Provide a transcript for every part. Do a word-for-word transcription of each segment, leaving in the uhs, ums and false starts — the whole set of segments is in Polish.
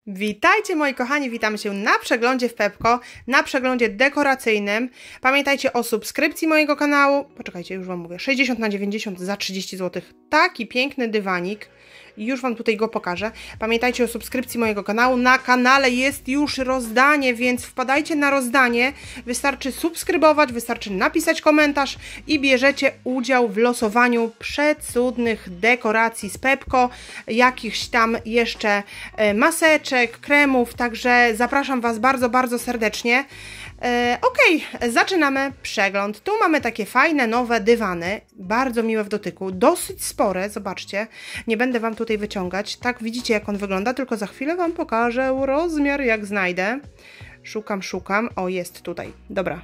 Witajcie moi kochani, witamy się na przeglądzie w Pepco, na przeglądzie dekoracyjnym. Pamiętajcie o subskrypcji mojego kanału. Poczekajcie, już Wam mówię, sześćdziesiąt na dziewięćdziesiąt za trzydzieści złotych. Taki piękny dywanik. Już Wam tutaj go pokażę. Pamiętajcie o subskrypcji mojego kanału. Na kanale jest już rozdanie, więc wpadajcie na rozdanie. Wystarczy subskrybować, wystarczy napisać komentarz i bierzecie udział w losowaniu przecudnych dekoracji z Pepco. Jakichś tam jeszcze maseczek, kremów, także zapraszam Was bardzo, bardzo serdecznie. E, ok, zaczynamy przegląd. Tu mamy takie fajne, nowe dywany, bardzo miłe w dotyku, dosyć spore, zobaczcie, nie będę Wam tutaj wyciągać, tak widzicie jak on wygląda, tylko za chwilę Wam pokażę rozmiar jak znajdę. Szukam, szukam, o jest tutaj, dobra.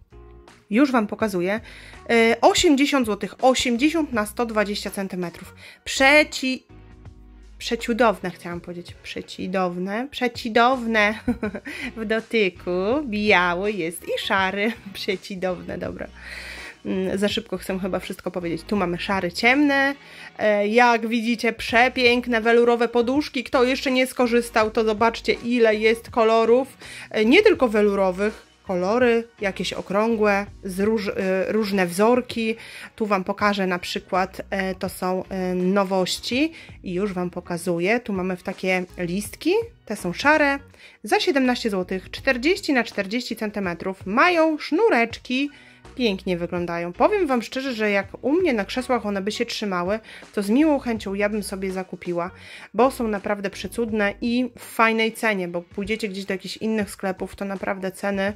Już Wam pokazuję. E, osiemdziesiąt złotych, osiemdziesiąt na sto dwadzieścia centymetrów. Przeci... Przeciudowne, chciałam powiedzieć, przecidowne, przecidowne w dotyku, biały jest i szary, przecidowne, dobra. Za szybko chcę chyba wszystko powiedzieć. Tu mamy szary, ciemne, jak widzicie przepiękne welurowe poduszki. Kto jeszcze nie skorzystał, to zobaczcie ile jest kolorów, nie tylko welurowych, kolory, jakieś okrągłe, z róż, różne wzorki. Tu Wam pokażę na przykład, to są nowości i już Wam pokazuję. Tu mamy w takie listki, te są szare, za siedemnaście złotych, czterdzieści na czterdzieści centymetrów, mają sznureczki, pięknie wyglądają. Powiem Wam szczerze, że jak u mnie na krzesłach one by się trzymały, to z miłą chęcią ja bym sobie zakupiła, bo są naprawdę przecudne i w fajnej cenie, bo pójdziecie gdzieś do jakichś innych sklepów, to naprawdę ceny...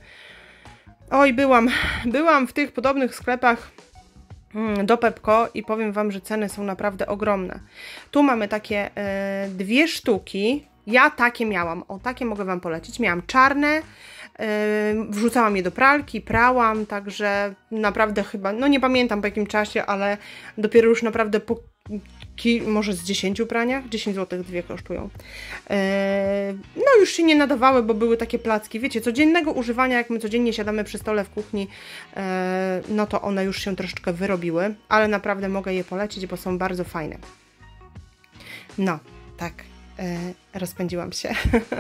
Oj, byłam, byłam w tych podobnych sklepach do Pepco i powiem Wam, że ceny są naprawdę ogromne. Tu mamy takie e, dwie sztuki, ja takie miałam, o takie mogę Wam polecić, miałam czarne, wrzucałam je do pralki, prałam, także naprawdę chyba, no nie pamiętam po jakim czasie, ale dopiero już naprawdę po może z dziesięciu praniach, dziesięć złotych dwie kosztują. No już się nie nadawały, bo były takie placki, wiecie, codziennego używania, jak my codziennie siadamy przy stole w kuchni, no to one już się troszeczkę wyrobiły, ale naprawdę mogę je polecić, bo są bardzo fajne. No, tak, rozpędziłam się.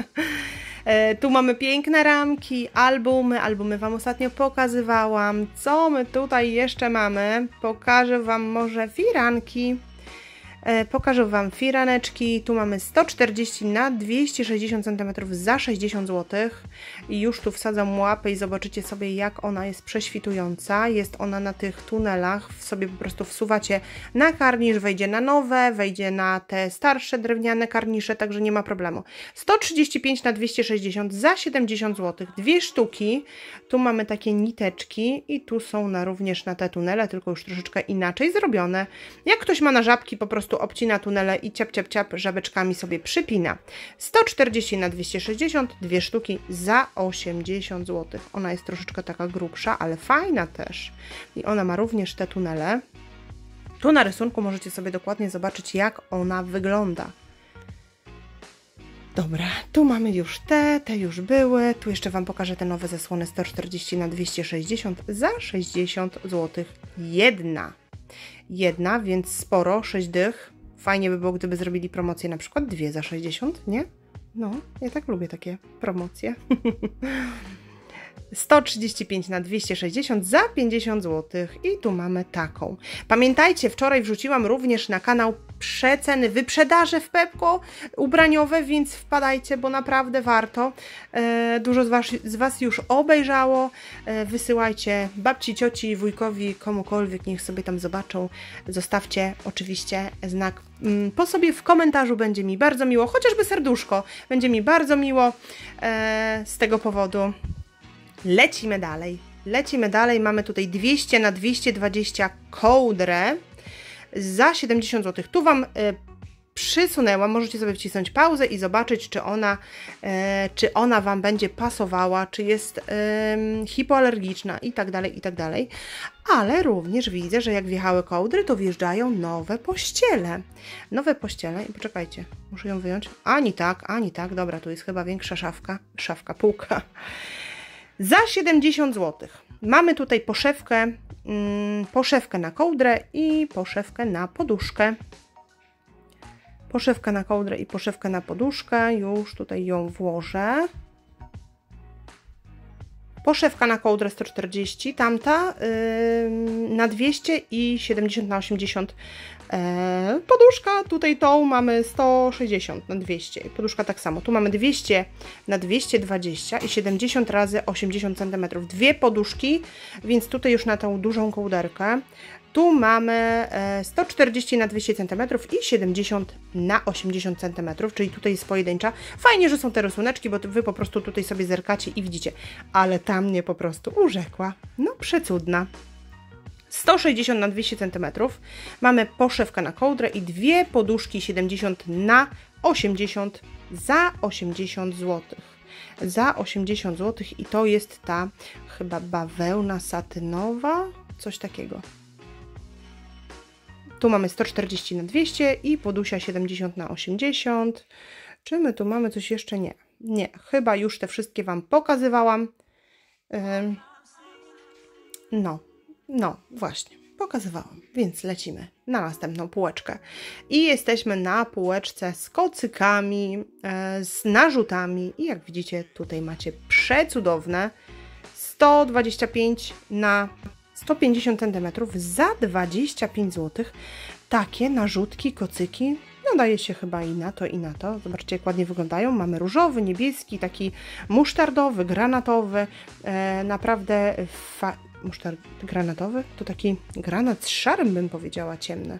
Tu mamy piękne ramki, albumy, albumy Wam ostatnio pokazywałam. Co my tutaj jeszcze mamy? Pokażę Wam może firanki. Pokażę Wam firaneczki. Tu mamy sto czterdzieści na dwieście sześćdziesiąt centymetrów za sześćdziesiąt złotych. I już tu wsadzam łapę i zobaczycie sobie jak ona jest prześwitująca. Jest ona na tych tunelach. Sobie po prostu wsuwacie na karnisz, wejdzie na nowe, wejdzie na te starsze drewniane karnisze, także nie ma problemu. sto trzydzieści pięć na dwieście sześćdziesiąt za siedemdziesiąt złotych. Dwie sztuki. Tu mamy takie niteczki i tu są na, również na te tunele, tylko już troszeczkę inaczej zrobione. Jak ktoś ma na żabki, po prostu obcina tunele i ciap, ciap, ciap żabeczkami sobie przypina. sto czterdzieści na dwieście sześćdziesiąt, dwie sztuki za osiemdziesiąt złotych. Ona jest troszeczkę taka grubsza, ale fajna też. I ona ma również te tunele. Tu na rysunku możecie sobie dokładnie zobaczyć, jak ona wygląda. Dobra, tu mamy już te, te już były. Tu jeszcze Wam pokażę te nowe zasłony sto czterdzieści na dwieście sześćdziesiąt za sześćdziesiąt złotych. Jedna. Jedna, więc sporo, sześć dych. Fajnie by było, gdyby zrobili promocję na przykład dwie za sześćdziesiąt, nie? No, ja tak lubię takie promocje. sto trzydzieści pięć na dwieście sześćdziesiąt za pięćdziesiąt złotych i tu mamy taką. Pamiętajcie, wczoraj wrzuciłam również na kanał przeceny, wyprzedaże w Pepco ubraniowe, więc wpadajcie, bo naprawdę warto. E, dużo z was, z was już obejrzało. E, wysyłajcie babci, cioci, wujkowi, komukolwiek, niech sobie tam zobaczą. Zostawcie oczywiście znak mm, po sobie w komentarzu, będzie mi bardzo miło, chociażby serduszko, będzie mi bardzo miło e, z tego powodu. Lecimy dalej, lecimy dalej, mamy tutaj dwieście na dwieście dwadzieścia kołdrę za siedemdziesiąt złotych. Tu Wam y, przysunęłam, możecie sobie wcisnąć pauzę i zobaczyć, czy ona, y, czy ona Wam będzie pasowała, czy jest y, hipoalergiczna i tak dalej, i tak dalej. Ale również widzę, że jak wjechały kołdry, to wjeżdżają nowe pościele. Nowe pościele, i poczekajcie, muszę ją wyjąć. Ani tak, ani tak, dobra, tu jest chyba większa szafka, szafka, półka. Za siedemdziesiąt złotych. Mamy tutaj poszewkę, mm, poszewkę na kołdrę i poszewkę na poduszkę. Poszewka na kołdrę i poszewkę na poduszkę. Już tutaj ją włożę. Poszewka na kołdrę sto czterdzieści, tamta yy, na dwieście i siedemdziesiąt na osiemdziesiąt. Yy, poduszka tutaj tą mamy sto sześćdziesiąt na dwieście. Poduszka tak samo. Tu mamy dwieście na dwieście dwadzieścia i siedemdziesiąt razy osiemdziesiąt centymetrów. Dwie poduszki, więc tutaj już na tą dużą kołderkę. Tu mamy sto czterdzieści na dwieście centymetrów i siedemdziesiąt na osiemdziesiąt centymetrów, czyli tutaj jest pojedyncza. Fajnie, że są te rysuneczki, bo Wy po prostu tutaj sobie zerkacie i widzicie. Ale ta mnie po prostu urzekła. No przecudna. sto sześćdziesiąt na dwieście centymetrów. Mamy poszewkę na kołdrę i dwie poduszki siedemdziesiąt na osiemdziesiąt za osiemdziesiąt złotych. Za osiemdziesiąt złotych i to jest ta chyba bawełna satynowa, coś takiego. Tu mamy sto czterdzieści na dwieście i podusia siedemdziesiąt na osiemdziesiąt. Czy my tu mamy coś jeszcze? Nie. Nie, chyba już te wszystkie Wam pokazywałam. No, no właśnie, pokazywałam. Więc lecimy na następną półeczkę. I jesteśmy na półeczce z kocykami, z narzutami. I jak widzicie, tutaj macie przecudowne sto dwadzieścia pięć na sto pięćdziesiąt centymetrów za dwadzieścia pięć złotych. Takie narzutki, kocyki, nadaje się chyba i na to, i na to. Zobaczcie, jak ładnie wyglądają. Mamy różowy, niebieski, taki musztardowy, granatowy. E, naprawdę fa... musztard granatowy? To taki granat z szarym, bym powiedziała, ciemny.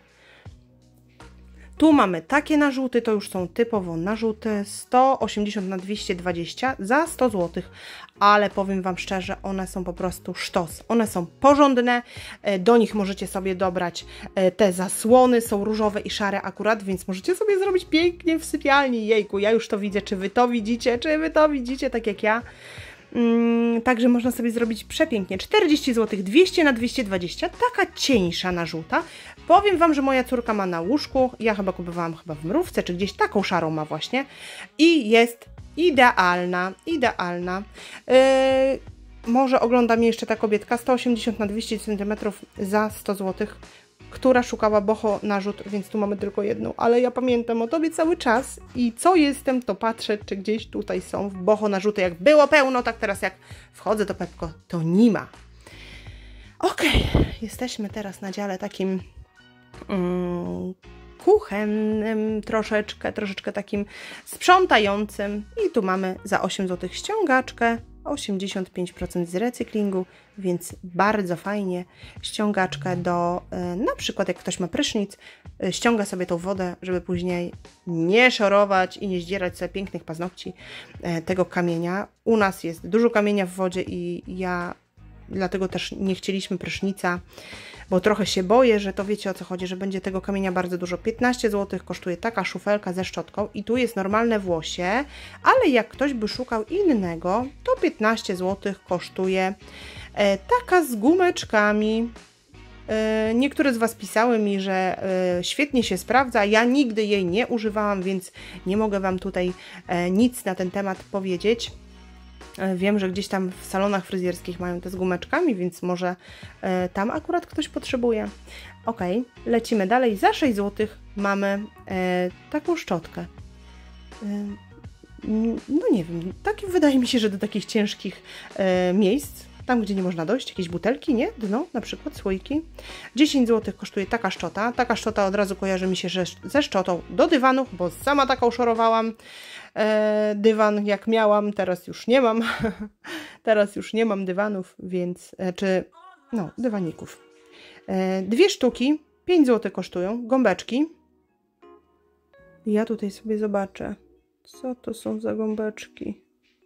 Tu mamy takie narzuty, to już są typowo narzuty, sto osiemdziesiąt na dwieście dwadzieścia za sto złotych, ale powiem Wam szczerze, one są po prostu sztos, one są porządne, do nich możecie sobie dobrać te zasłony, są różowe i szare akurat, więc możecie sobie zrobić pięknie w sypialni. Jejku, ja już to widzę, czy Wy to widzicie, czy Wy to widzicie, tak jak ja. Hmm, także można sobie zrobić przepięknie. czterdzieści złotych, dwieście na dwieście dwadzieścia, taka cieńsza narzuta. Powiem Wam, że moja córka ma na łóżku, ja chyba kupowałam chyba w Mrówce, czy gdzieś taką szarą ma właśnie i jest idealna, idealna. Yy, może ogląda mnie jeszcze ta kobietka, sto osiemdziesiąt na dwieście centymetrów za sto złotych, która szukała boho narzut, więc tu mamy tylko jedną, ale ja pamiętam o Tobie cały czas i co jestem, to patrzę, czy gdzieś tutaj są w boho narzuty. Jak było pełno, tak teraz jak wchodzę do Pepko, to nie ma. Ok, jesteśmy teraz na dziale takim mm, kuchennym, troszeczkę, troszeczkę takim sprzątającym i tu mamy za osiem złotych ściągaczkę, osiemdziesiąt pięć procent z recyklingu, więc bardzo fajnie. Ściągaczkę do, na przykład jak ktoś ma prysznic, ściąga sobie tą wodę, żeby później nie szorować i nie zdzierać sobie pięknych paznokci tego kamienia. U nas jest dużo kamienia w wodzie i ja dlatego też nie chcieliśmy prysznica, bo trochę się boję, że to wiecie o co chodzi, że będzie tego kamienia bardzo dużo. piętnaście złotych kosztuje taka szufelka ze szczotką i tu jest normalne włosie, ale jak ktoś by szukał innego, to piętnaście złotych kosztuje e, taka z gumeczkami. E, niektóre z Was pisały mi, że e, świetnie się sprawdza, ja nigdy jej nie używałam, więc nie mogę Wam tutaj e, nic na ten temat powiedzieć. Wiem, że gdzieś tam w salonach fryzjerskich mają te z gumeczkami, więc może e, tam akurat ktoś potrzebuje. Ok, lecimy dalej. Za sześć złotych mamy e, taką szczotkę. E, no nie wiem, tak wydaje mi się, że do takich ciężkich e, miejsc, tam gdzie nie można dojść, jakieś butelki, nie? Dno, na przykład słoiki. dziesięć złotych kosztuje taka szczota. Taka szczota od razu kojarzy mi się że ze szczotą do dywanów, bo sama taką szorowałam. E, dywan jak miałam, teraz już nie mam. Teraz już nie mam dywanów, więc, e, czy, no, dywaników. E, dwie sztuki, pięć złotych kosztują, gąbeczki. Ja tutaj sobie zobaczę, co to są za gąbeczki.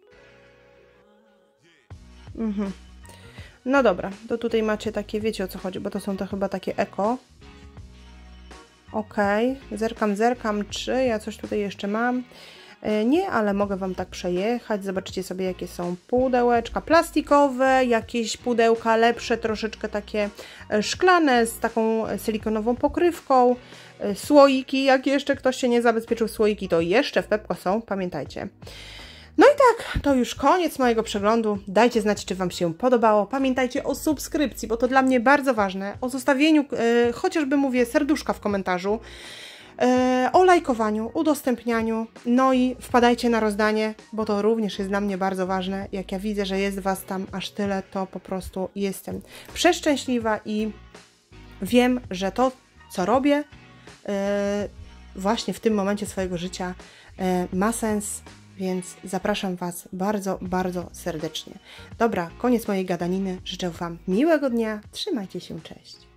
Mhm. No dobra, to tutaj macie takie, wiecie o co chodzi, bo to są to chyba takie eko. Ok, zerkam, zerkam, czy ja coś tutaj jeszcze mam. Nie, ale mogę Wam tak przejechać. Zobaczcie sobie, jakie są pudełeczka plastikowe, jakieś pudełka lepsze, troszeczkę takie szklane z taką silikonową pokrywką, słoiki, jak jeszcze ktoś się nie zabezpieczył słoiki, to jeszcze w Pepko są, pamiętajcie. No i tak, to już koniec mojego przeglądu. Dajcie znać, czy Wam się podobało. Pamiętajcie o subskrypcji, bo to dla mnie bardzo ważne. O zostawieniu, yy, chociażby mówię, serduszka w komentarzu. e, o lajkowaniu, udostępnianiu, no i wpadajcie na rozdanie, bo to również jest dla mnie bardzo ważne. Jak ja widzę, że jest Was tam aż tyle, to po prostu jestem przeszczęśliwa i wiem, że to, co robię e, właśnie w tym momencie swojego życia e, ma sens, więc zapraszam Was bardzo, bardzo serdecznie. Dobra, koniec mojej gadaniny. Życzę Wam miłego dnia. Trzymajcie się, cześć.